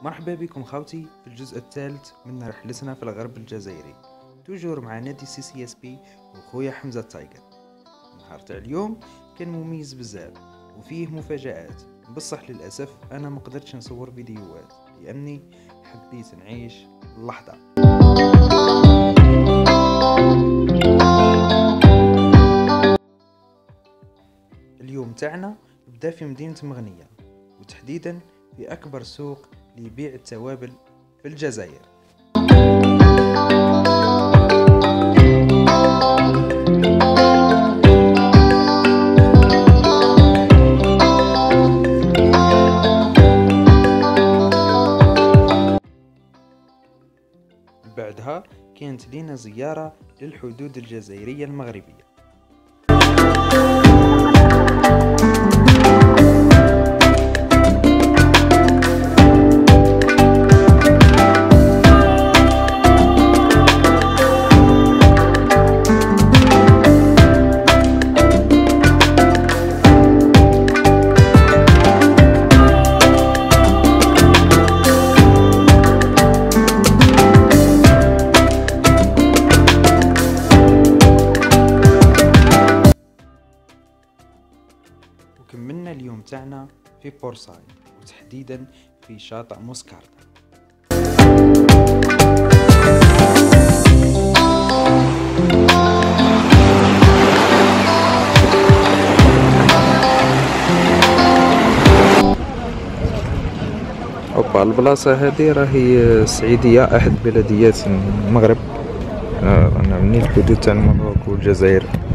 مرحبا بكم خوتي في الجزء الثالث من رحلتنا في الغرب الجزائري. توجور مع نادي CCSP وخويا حمزة تايجر. النهار تاع اليوم كان مميز بزاف وفيه مفاجآت، بصح للأسف أنا مقدرتش نصور فيديوهات لأني حبيت نعيش اللحظة. اليوم تاعنا بدا في مدينة مغنية، وتحديدا في أكبر سوق لبيع التوابل في الجزائر. بعدها كانت لينا زيارة للحدود الجزائرية المغربية. وكملنا اليوم تاعنا في بورساي، وتحديدا في شاطئ موسكاردا. اوبا البلاصة هذه راهي السعيدية، احد بلديات المغرب، انا من الحدود تاع المغرب والجزائر.